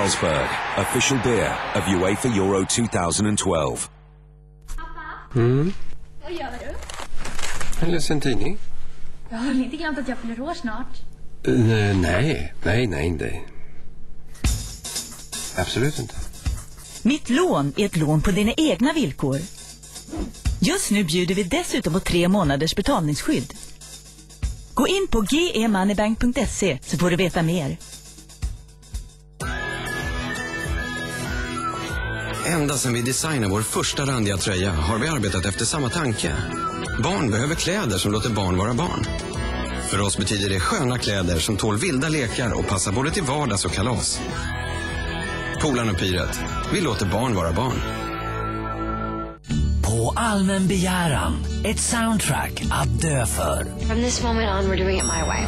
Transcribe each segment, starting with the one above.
Carlsberg, official beer of UEFA Euro 2012. Vad gör du? Jag läser en tidning. Jag har inte glömt att jag fyller år snart. Nej. Absolut inte. Mitt lån är ett lån på dina egna villkor. Just nu bjuder vi dessutom på 3 månaders betalningsskydd. Gå in på gemoneybank.se så får du veta mer. Ända sedan vi designade vår första randiga tröja har vi arbetat efter samma tanke. Barn behöver kläder som låter barn vara barn. För oss betyder det sköna kläder som tål vilda lekar och passar både till vardags och kalas. Polarn och Pyret, vi låter barn vara barn. På allmän begäran, ett soundtrack att dö för. From this moment on, we're doing it my way.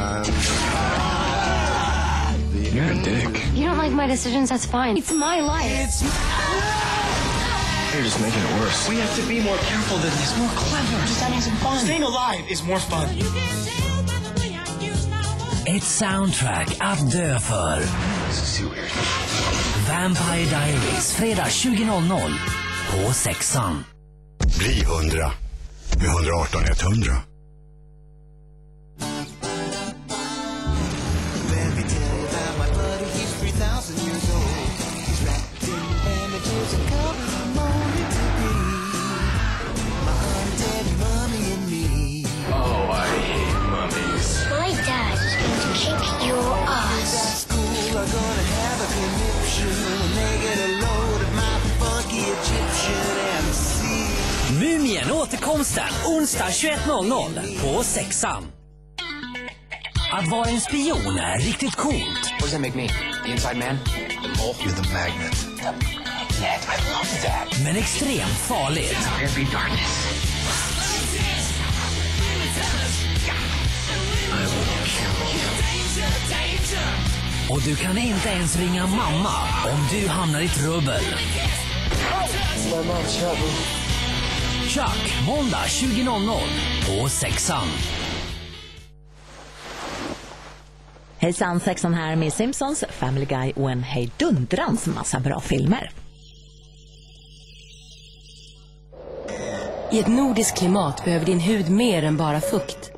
You're a dick. You don't like my decisions, that's fine. It's my life. You're just making it worse. We have to be more careful than this, more clever. Just having some fun. Staying alive is more fun. Ett soundtrack att dö för. This is too weird. Vampire Diaries, fredag 20.00 på 6:an. Bli 100 med 118 100. Oh, I hate mummies. My dad is going to kick your ass. Mumien återkomsten onsdag 21.00 på 6:an. Att vara en spion är riktigt coolt. What does that make me? The inside man? The mole? You're the magnet. The magnet. I love that. Men extremt farligt. There be darkness. I will kill you. Och du kan inte ens ringa mamma om du hamnar i trubbel. Chuck, måndag 20.00 på 6:an. Hejsan, 16 här med Simpsons, Family Guy och en hejdundrans massa bra filmer. I ett nordiskt klimat behöver din hud mer än bara fukt.